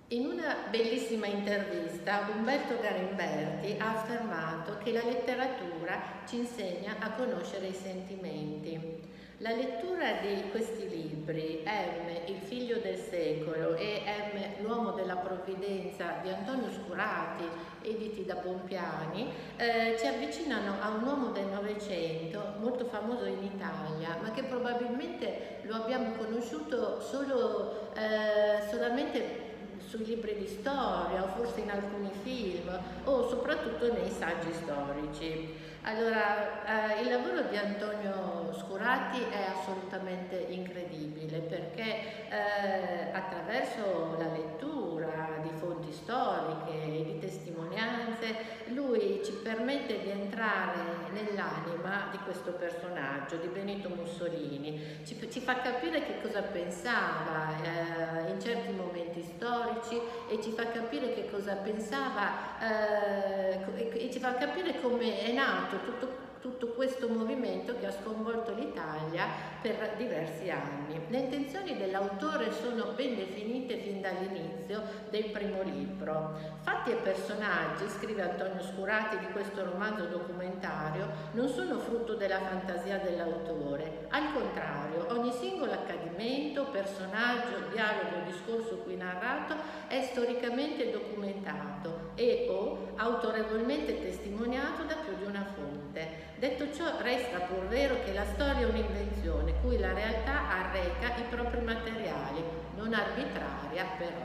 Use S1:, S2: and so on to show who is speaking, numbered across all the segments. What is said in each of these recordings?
S1: In una bellissima intervista Umberto Galimberti ha affermato che la letteratura ci insegna a conoscere i sentimenti. La lettura di questi libri, M, il figlio del secolo, e M, l'uomo della provvidenza di Antonio Scurati, editi da Bompiani, ci avvicinano a un uomo del Novecento molto famoso in Italia, ma che probabilmente lo abbiamo conosciuto solamente sui libri di storia o forse in alcuni film o soprattutto nei saggi storici. Allora, il lavoro di Antonio Scurati è assolutamente incredibile perché attraverso la lettura di fonti storiche e di testimonianze lui ci permette di entrare nell'anima di questo personaggio, di Benito Mussolini, ci fa capire che cosa pensava in certi momenti storici e ci fa capire che cosa pensava e ci fa capire come è nato tutto questo movimento che ha sconvolto l'Italia per diversi anni. Le intenzioni dell'autore sono ben definite fin dall'inizio del primo libro. Fatti e personaggi, scrive Antonio Scurati di questo romanzo documentario, non sono frutto della fantasia dell'autore. Al contrario, ogni singolo accadimento, personaggio, dialogo, discorso qui narrato è storicamente documentato e o autorevolmente testimoniato da più di una fonte. Detto ciò, resta pur vero che la storia è un'invenzione cui la realtà arreca i propri materiali, non arbitraria però.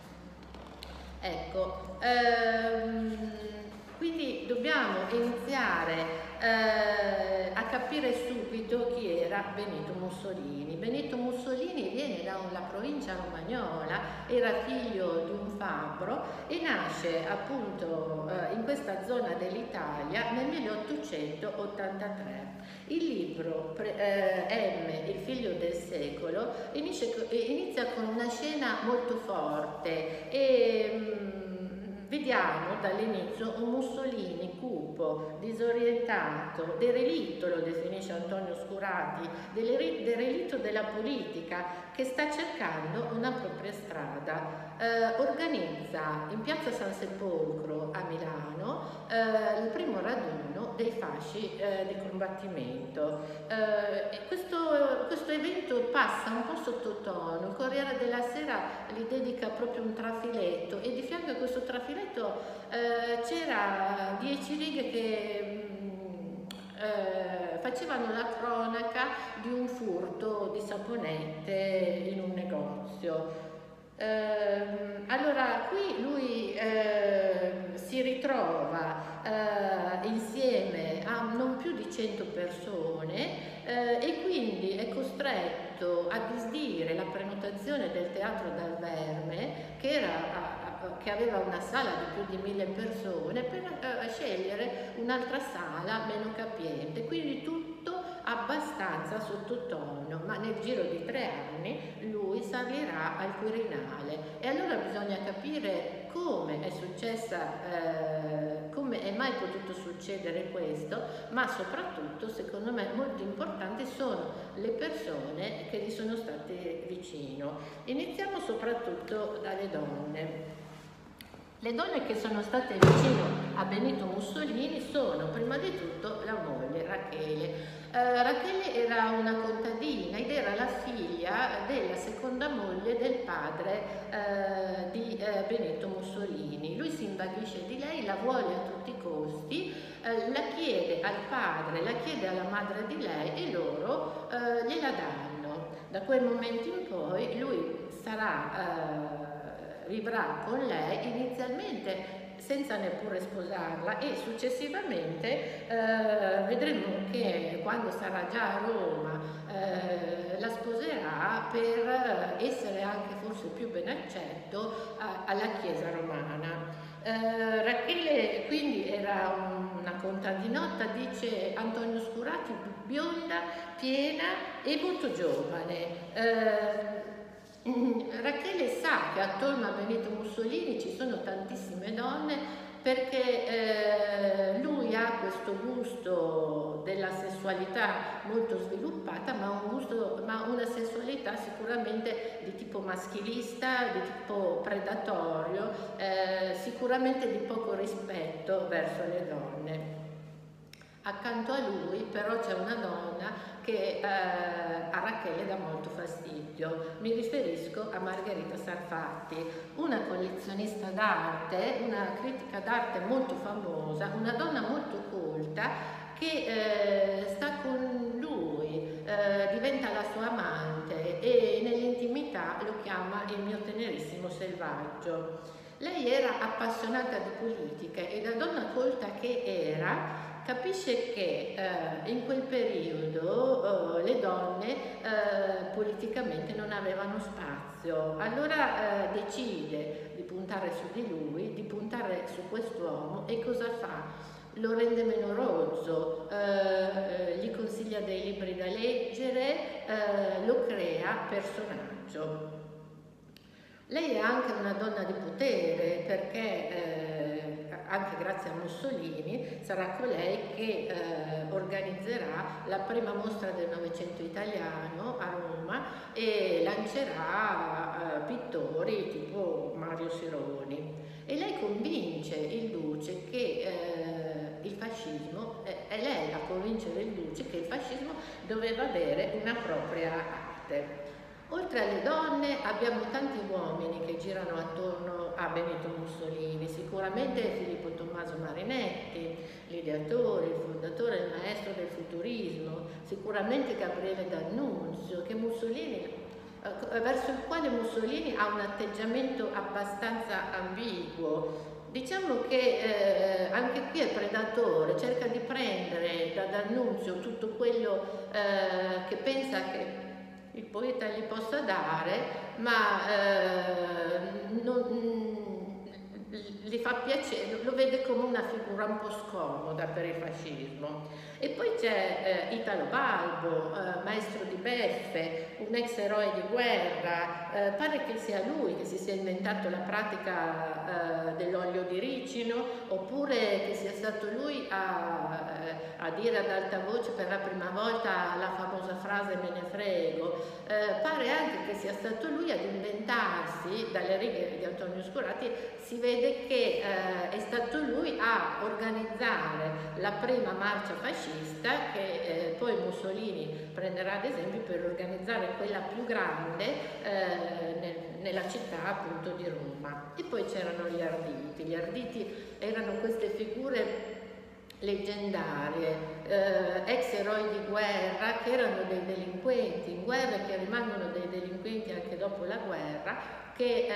S1: Ecco, quindi dobbiamo iniziare a capire subito chi era Benito Mussolini. Benito Mussolini viene dalla provincia romagnola, era figlio di un fabbro e nasce appunto in questa zona dell'Italia nel 1883. Il libro M, il figlio del secolo, inizia con una scena molto forte e vediamo dall'inizio un Mussolini cupo, disorientato, derelitto, lo definisce Antonio Scurati, derelitto della politica, che sta cercando una propria strada. Organizza in piazza San Sepolcro a Milano il primo raduno dei fasci di combattimento. Questo evento passa un po' sottotono, il Corriere della Sera gli dedica proprio un trafiletto e di fianco a questo trafiletto c'era 10 righe che facevano la cronaca di un furto di saponette in un negozio. Allora qui lui si ritrova insieme a non più di 100 persone e quindi è costretto a disdire la prenotazione del Teatro dal Verme che aveva una sala di più di 1000 persone per scegliere un'altra sala meno capiente, quindi tutto abbastanza sottotono, ma nel giro di 3 anni lui salirà al Quirinale e allora bisogna capire come è successa, come è mai potuto succedere questo, ma soprattutto secondo me molto importanti sono le persone che gli sono state vicino. Iniziamo soprattutto dalle donne. Le donne che sono state vicino a Benito Mussolini sono prima di tutto la moglie Rachele. Rachele era una contadina ed era la figlia della seconda moglie del padre di Benito Mussolini. Lui si invaghisce di lei, la vuole a tutti i costi, la chiede al padre, la chiede alla madre di lei e loro gliela danno. Da quel momento in poi lui vivrà con lei inizialmente senza neppure sposarla e successivamente vedremo che quando sarà già a Roma la sposerà per essere anche forse più ben accetto alla Chiesa romana. Rachele quindi era una contadinotta, dice Antonio Scurati, bionda, piena e molto giovane. Rachele sa che attorno a Benito Mussolini ci sono tantissime donne perché lui ha questo gusto della sessualità molto sviluppata, ma una sessualità sicuramente di tipo maschilista, di tipo predatorio, sicuramente di poco rispetto verso le donne. Accanto a lui però c'è una donna che a Rachele dà molto fastidio. Mi riferisco a Margherita Sarfatti, una collezionista d'arte, una critica d'arte molto famosa, una donna molto colta che sta con lui, diventa la sua amante e nell'intimità lo chiama il mio tenerissimo selvaggio. Lei era appassionata di politica e da donna colta che era, capisce che in quel periodo le donne politicamente non avevano spazio, allora decide di puntare su di lui, di puntare su quest'uomo e cosa fa? Lo rende meno rozzo, gli consiglia dei libri da leggere, lo crea personaggio. Lei è anche una donna di potere perché anche grazie a Mussolini sarà colei che organizzerà la prima mostra del Novecento italiano a Roma e lancerà pittori tipo Mario Sironi. E lei convince il Duce che il fascismo, è lei a convincere il Duce che il fascismo doveva avere una propria arte. Oltre alle donne abbiamo tanti uomini che girano attorno a Benito Mussolini, sicuramente Filippo Tommaso Marinetti, l'ideatore, il fondatore, il maestro del futurismo, sicuramente Gabriele D'Annunzio, verso il quale Mussolini ha un atteggiamento abbastanza ambiguo. Diciamo che anche qui è predatore, cerca di prendere da D'Annunzio tutto quello che pensa che il poeta gli possa dare, ma gli fa piacere, lo vede come una figura un po' scomoda per il fascismo. E poi c'è Italo Balbo, maestro di beffe, un ex eroe di guerra, pare che sia lui che si sia inventato la pratica dell'olio di ricino, oppure che sia stato lui a dire ad alta voce per la prima volta la famosa frase "me ne frego". Pare anche che sia stato lui ad inventarsi, dalle righe di Antonio Scurati si vede che è stato lui a organizzare la prima marcia fascista che poi Mussolini prenderà ad esempio per organizzare quella più grande nella città appunto di Roma. E poi c'erano gli Arditi erano queste figure leggendarie, ex eroi di guerra che erano dei delinquenti in guerra e che rimangono dei delinquenti anche dopo la guerra, che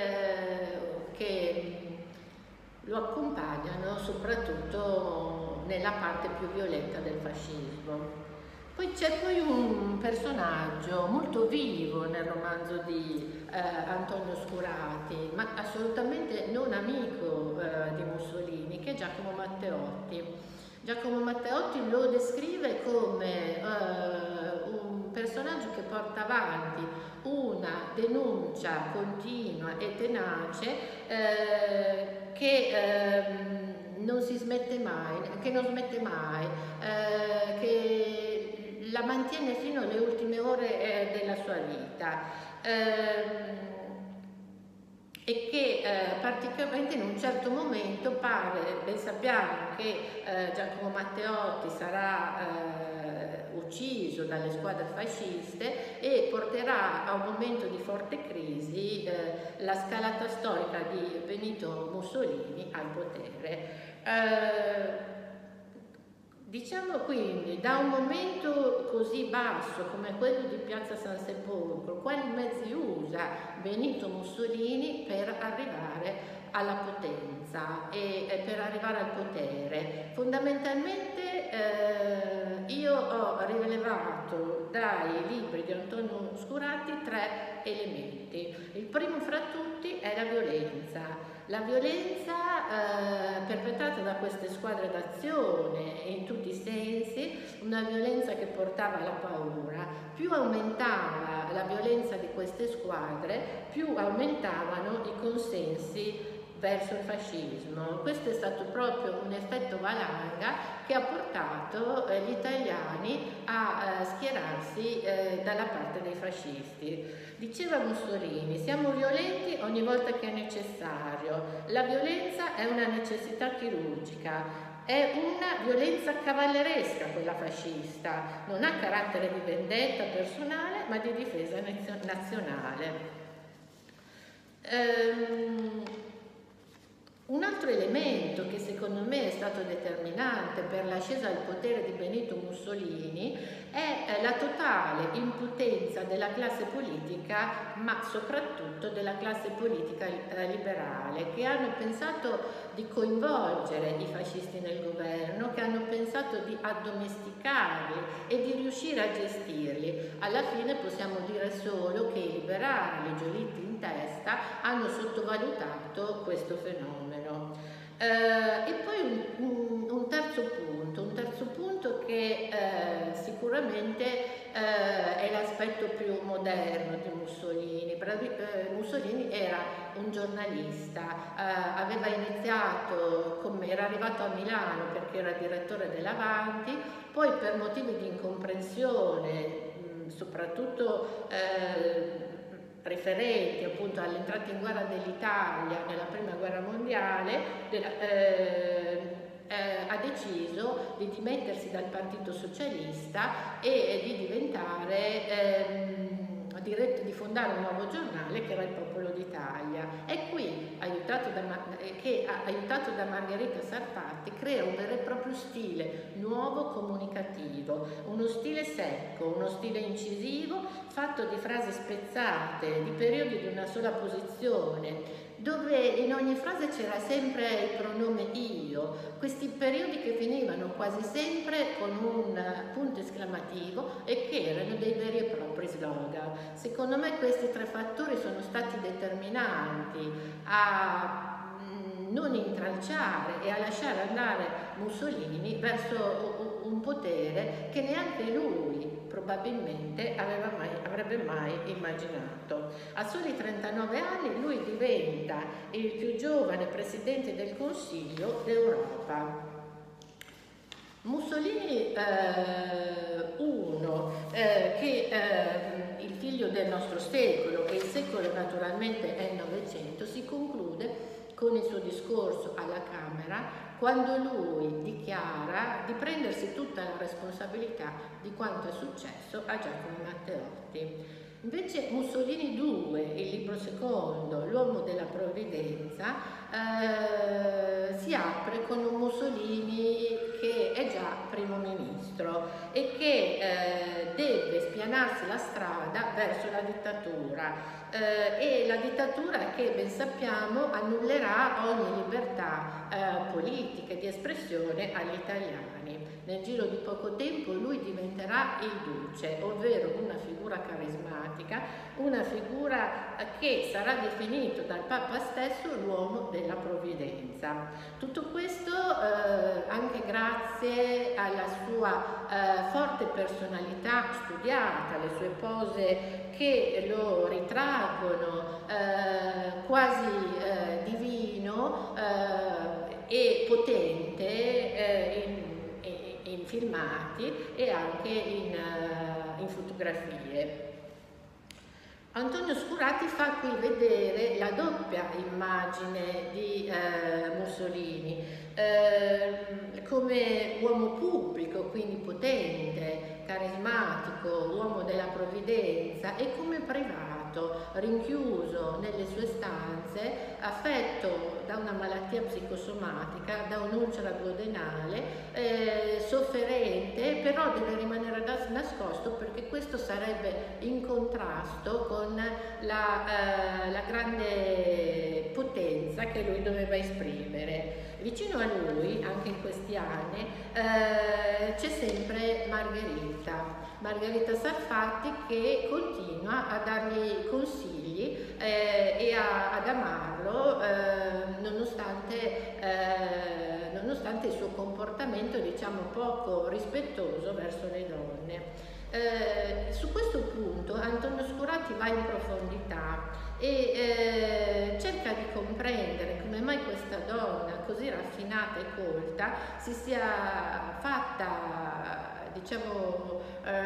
S1: lo accompagnano soprattutto nella parte più violenta del fascismo. Poi c'è un personaggio molto vivo nel romanzo di Antonio Scurati, ma assolutamente non amico di Mussolini, che è Giacomo Matteotti. Giacomo Matteotti lo descrive come un personaggio che porta avanti una denuncia continua e tenace che non si smette mai, che non smette mai, che la mantiene fino alle ultime ore della sua vita. E che praticamente in un certo momento pare, ben sappiamo che Giacomo Matteotti sarà ucciso dalle squadre fasciste e porterà a un momento di forte crisi la scalata storica di Benito Mussolini al potere. Diciamo quindi, da un momento così basso come quello di Piazza San Sepolcro, quali mezzi usa Benito Mussolini per arrivare alla potenza e per arrivare al potere? Fondamentalmente io ho rilevato dai libri di Antonio Scurati 3 elementi. Il primo fra tutti è la violenza. La violenza perpetrata da queste squadre d'azione in tutti i sensi, una violenza che portava alla paura. Più aumentava la violenza di queste squadre, più aumentavano i consensi verso il fascismo. Questo è stato proprio un effetto valanga che ha portato gli italiani a schierarsi dalla parte dei fascisti. Diceva Mussolini: siamo violenti ogni volta che è necessario, la violenza è una necessità chirurgica. È una violenza cavalleresca quella fascista, non ha carattere di vendetta personale ma di difesa nazionale. Un altro elemento che secondo me è stato determinante per l'ascesa al potere di Benito Mussolini è la totale impotenza della classe politica, ma soprattutto della classe politica liberale, che hanno pensato di coinvolgere i fascisti nel governo, che hanno pensato di addomesticarli e di riuscire a gestirli. Alla fine possiamo dire solo che i liberali, Giolitti in testa, hanno sottovalutato questo fenomeno. E poi un terzo punto che sicuramente è l'aspetto più moderno di Mussolini. Mussolini era un giornalista, aveva iniziato, era arrivato a Milano perché era direttore dell'Avanti, poi per motivi di incomprensione, soprattutto riferenti appunto all'entrata in guerra dell'Italia nella prima guerra mondiale, ha deciso di dimettersi dal Partito Socialista e di diventare di fondare un nuovo giornale che era il Popolo d'Italia. E qui, aiutato da Margherita Sarfatti, crea un vero e proprio stile nuovo comunicativo, uno stile secco, uno stile incisivo, fatto di frasi spezzate, di periodi di una sola posizione, dove in ogni frase c'era sempre il pronome io, questi periodi che finivano quasi sempre con un punto esclamativo e che erano dei veri e propri slogan. Secondo me questi tre fattori sono stati determinanti a non intralciare e a lasciare andare Mussolini verso un potere che neanche lui probabilmente avrebbe mai immaginato. A soli 39 anni lui diventa il più giovane presidente del Consiglio d'Europa. Mussolini il figlio del nostro secolo, e il secolo naturalmente è il Novecento, si conclude con il suo discorso alla Camera, quando lui dichiara di prendersi tutta la responsabilità di quanto è successo a Giacomo Matteotti. Invece Mussolini 2, il libro secondo, L'uomo della provvidenza, si apre con un Mussolini che è già primo ministro e che deve spianarsi la strada verso la dittatura. E la dittatura che ben sappiamo annullerà ogni libertà politica e di espressione agli italiani. Nel giro di poco tempo lui diventerà il duce, ovvero una figura carismatica, una figura che sarà definito dal Papa stesso l'uomo della provvidenza. Tutto questo anche grazie alla sua forte personalità studiata, alle sue pose che lo ritraggono quasi divino e potente in filmati e anche in fotografie. Antonio Scurati fa qui vedere la doppia immagine di Mussolini, come uomo pubblico, quindi potente, carismatico, uomo della provvidenza, e come privato, rinchiuso nelle sue stanze, affetto da una malattia psicosomatica, da un'ulcera duodenale, sofferente, però deve rimanere nascosto perché questo sarebbe in contrasto con la grande potenza che lui doveva esprimere. Vicino a lui, anche in questi anni, c'è sempre Margherita Sarfatti, che continua a dargli consigli e ad amarlo nonostante il suo comportamento, diciamo, poco rispettoso verso le donne. Su questo punto Antonio Scurati va in profondità e cerca di comprendere come mai donna così raffinata e colta si sia fatta, diciamo,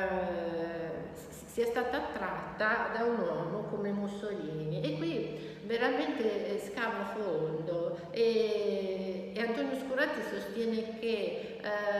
S1: sia stata attratta da un uomo come Mussolini. E qui veramente scava a fondo, e Antonio Scuratti sostiene che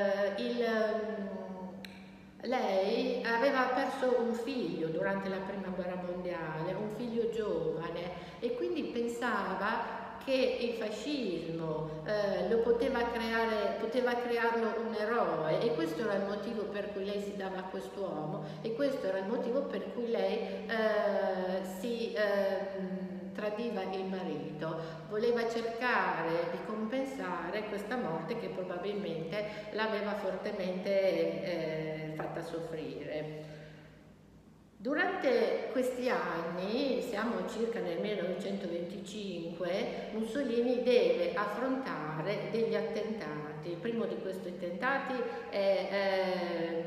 S1: lei aveva perso un figlio durante la prima guerra mondiale, un figlio giovane, e quindi pensava che il fascismo poteva crearlo un eroe, e questo era il motivo per cui lei si dava a quest'uomo, e questo era il motivo per cui lei si tradiva il marito. Voleva cercare di compensare questa morte che probabilmente l'aveva fortemente fatta soffrire. Durante questi anni, siamo circa nel 1925, Mussolini deve affrontare degli attentati. Il primo di questi attentati è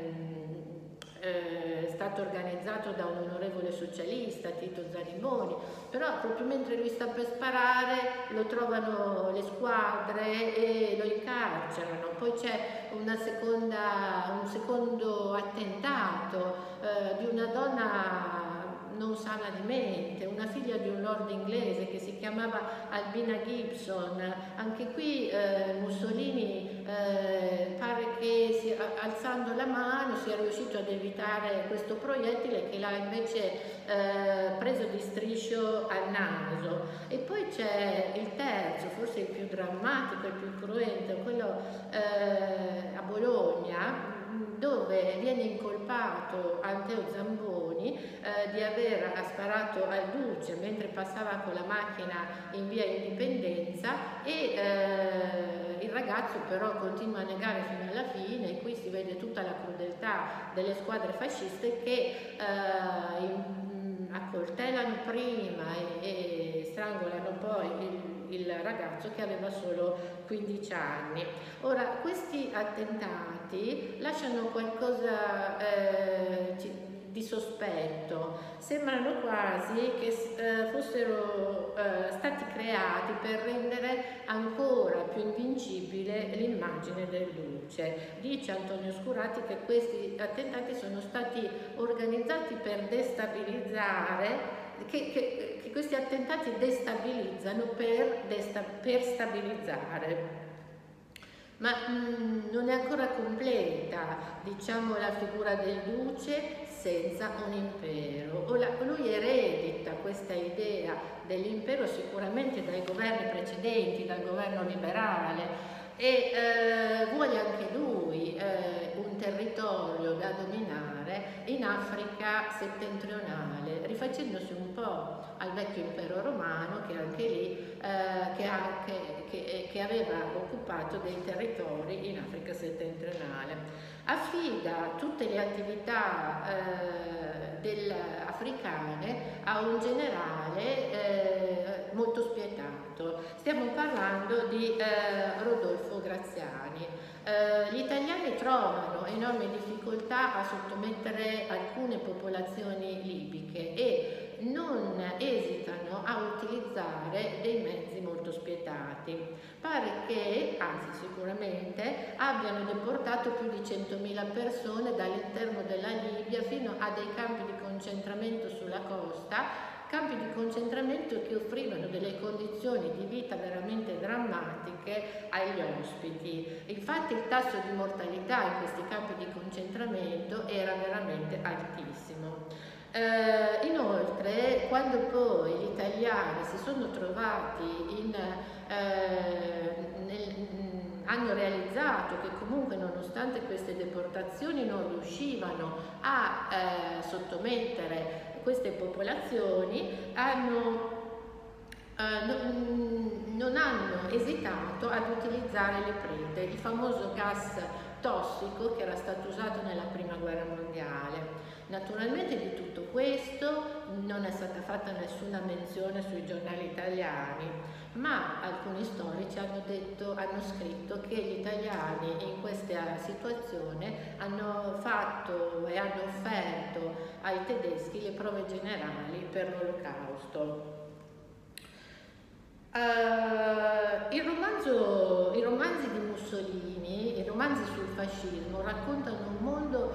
S1: stato organizzato da un onorevole socialista, Tito Zanimoni, però proprio mentre lui sta per sparare lo trovano le squadre e lo incarcerano. Poi c'è un secondo attentato di una donna non sana di mente, una figlia di un lord inglese che si chiamava Albina Gibson. Anche qui Mussolini pare che alzando la mano sia riuscito ad evitare questo proiettile, che l'ha invece preso di striscio al naso. E poi c'è il terzo, forse il più drammatico, il più cruento, quello a Bologna, dove viene incolpato Anteo Zamboni di aver sparato al Duce mentre passava con la macchina in via Indipendenza, e il ragazzo però continua a negare fino alla fine, e qui si vede tutta la crudeltà delle squadre fasciste che accoltellano prima e strangolano poi il ragazzo che aveva solo 15 anni. Ora, questi attentati lasciano qualcosa di sospetto, sembrano quasi che fossero stati creati per rendere ancora più invincibile l'immagine del Duce. Dice Antonio Scuratti che questi attentati sono stati organizzati per destabilizzare, che questi attentati destabilizzano per stabilizzare. Ma non è ancora completa, diciamo, la figura del Duce senza un impero. Lui eredita questa idea dell'impero sicuramente dai governi precedenti, dal governo liberale, e vuole anche lui un territorio da dominare in Africa settentrionale, rifacendosi un po' al vecchio impero romano, che anche lì che aveva occupato dei territori in Africa settentrionale. Affida tutte le attività africane a un generale molto spietato. Stiamo parlando di Rodolfo Graziani. Gli italiani trovano enormi difficoltà a sottomettere alcune popolazioni libiche e non esitano a utilizzare dei mezzi molto spietati. Pare che, anzi sicuramente, abbiano deportato più di 100.000 persone dall'interno della Libia fino a dei campi di concentramento sulla costa, campi di concentramento che offrivano delle condizioni di vita veramente drammatiche agli ospiti. Infatti il tasso di mortalità in questi campi di concentramento era veramente altissimo. Inoltre, quando poi gli italiani si sono trovati hanno realizzato che comunque, nonostante queste deportazioni, non riuscivano a sottomettere queste popolazioni, non hanno esitato ad utilizzare le prede, il famoso gas tossico che era stato usato nella prima guerra mondiale. Naturalmente di tutto questo non è stata fatta nessuna menzione sui giornali italiani, ma alcuni storici hanno scritto che gli italiani in questa situazione hanno fatto e hanno offerto ai tedeschi le prove generali per l'Olocausto. Il romano fascismo, raccontano un mondo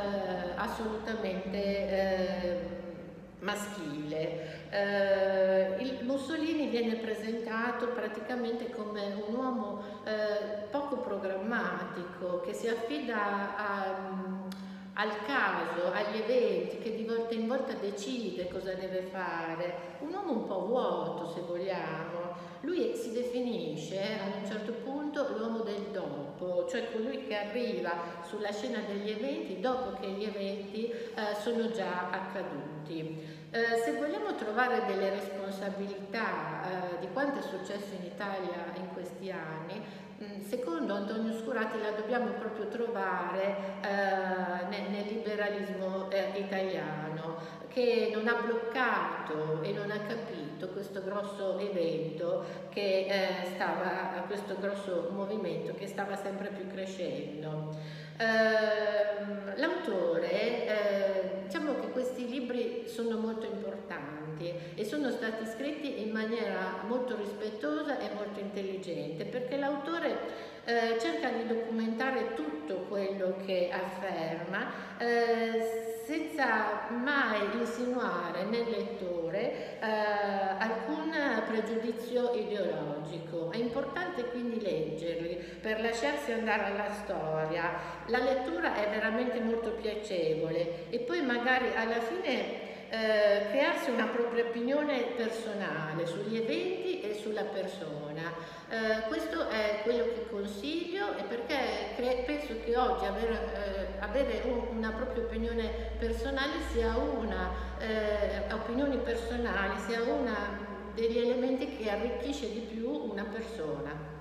S1: assolutamente maschile. Il Mussolini viene presentato praticamente come un uomo poco programmatico, che si affida al caso, agli eventi, che di volta in volta decide cosa deve fare. Un uomo un po' vuoto, se vogliamo. Lui si definisce ad un certo punto l'uomo del dopo, cioè colui che arriva sulla scena degli eventi dopo che gli eventi sono già accaduti. Se vogliamo trovare delle responsabilità di quanto è successo in Italia in questi anni, secondo Antonio Scurati la dobbiamo proprio trovare nel liberalismo italiano, che non ha bloccato e non ha capito questo grosso evento questo grosso movimento che stava sempre più crescendo. L'autore, diciamo che questi libri sono molto importanti e sono stati scritti in maniera molto rispettosa e molto intelligente, perché l'autore cerca di documentare tutto quello che afferma senza mai insinuare nel lettore alcun pregiudizio ideologico. È importante quindi leggerli per lasciarsi andare alla storia. La lettura è veramente molto piacevole e poi magari alla fine crearsi una propria opinione personale sugli eventi e sulla persona. Questo è quello che consiglio, e perché penso che oggi avere una propria opinione personale sia opinioni personali sia una degli elementi che arricchisce di più una persona.